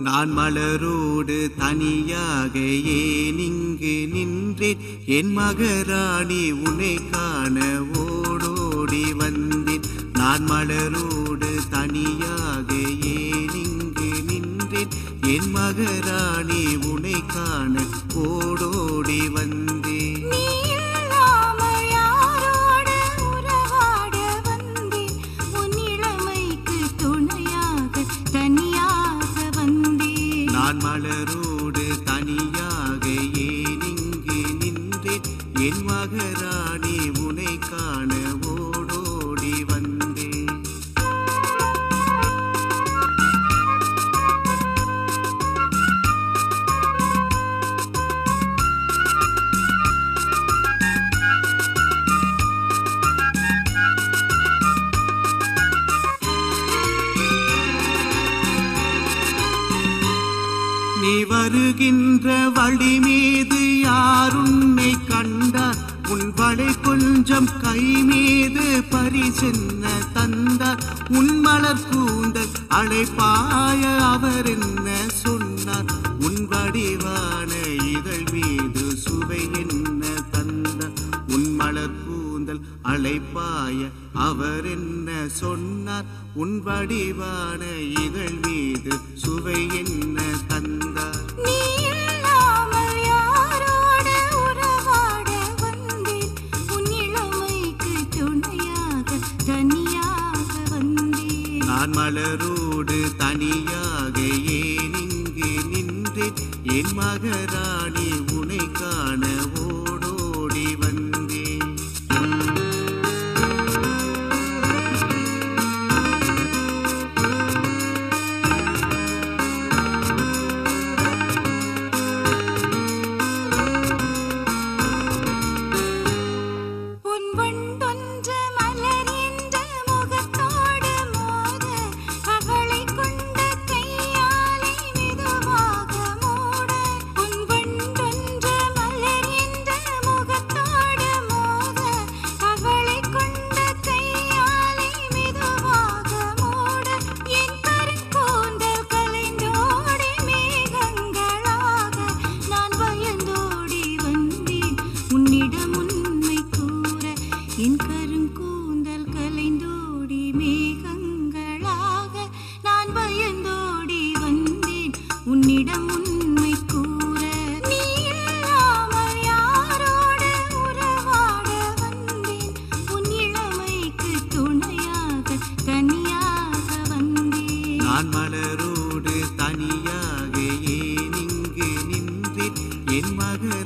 நான் மலரோடு தனியாக ஏன் இங்கு நின்றேன் என் மகராணி உன்னை காண ஓடோடி வந்தேன் நான் மலரோடு தனியாக ஏன் இங்கு நின்றேன் என் மகராணி உன்னை காண ஓடோடி வந்தேன் நான் மலரோடு தனியாக ஏன் இங்கு நின்றேன் என் மகராணி உன்னை காண ஓடோடி வந்தேன் நீ வருகின்ற வழி மீது யார் உன்னை கண்டார் உன் வளை கொஞ்சம் கை மீது பரிசென்ன தந்தார் உன் மலர் கூந்தல் அழைப்பாய அவர் என்ன சொன்னார் உன் வடிவான இதழ் மீது சுவை என்ன தந்தார் உன் மலர் கூந்தல் அழைப்பாய அவர் என்ன சொன்னார் உன் வடிவான இதழ் மீது சுவை என்ன தந்தார் நான் மலரோடு தனியாக ஏன் இங்கு நின்றேன் என் மகராணி உன்னை காண ஓடோடி வந்தேன் என் கருங்கூந்தல் கலைந்தோடி மேகங்களாக நான் பயந்தோடி வந்தேன் உன்னிடம் உண்மை கூற நீ இல்லாமல் யாரோடு உறவாட வந்தேன் உன் இளமைக்கு துணையாக தனியாக வந்தேன் நான் மலரோடு தனியாக ஏன் இங்கு நின்றேன் என் மகள்